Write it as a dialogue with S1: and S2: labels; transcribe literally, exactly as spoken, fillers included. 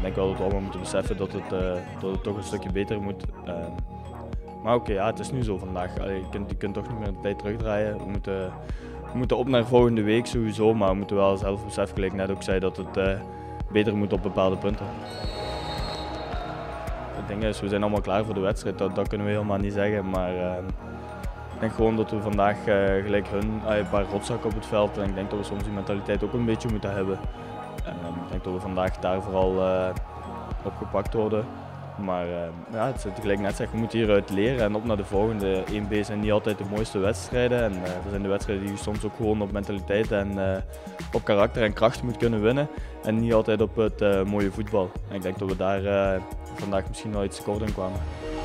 S1: denk wel dat we allemaal moeten beseffen dat het, uh, dat het toch een stukje beter moet. Uh, maar oké, okay, ja, het is nu zo vandaag. Allee, je, kunt, je kunt toch niet meer de tijd terugdraaien. We moeten, we moeten op naar volgende week sowieso, maar we moeten wel zelf beseffen, gelijk net ook zei, dat het uh, beter moet op bepaalde punten. Het ding is, we zijn allemaal klaar voor de wedstrijd, dat, dat kunnen we helemaal niet zeggen. Maar uh, ik denk gewoon dat we vandaag uh, gelijk hun uh, een paar rotzakken op het veld en ik denk dat we soms die mentaliteit ook een beetje moeten hebben. Uh, ik denk dat we vandaag daar vooral uh, opgepakt worden. Maar uh, ja, het is gelijk net zeg, we moeten hieruit leren en op naar de volgende. één B zijn niet altijd de mooiste wedstrijden en uh, er zijn de wedstrijden die je soms ook gewoon op mentaliteit en uh, op karakter en kracht moet kunnen winnen. En niet altijd op het uh, mooie voetbal. En ik denk dat we daar uh, vandaag misschien wel iets tekort in kwamen.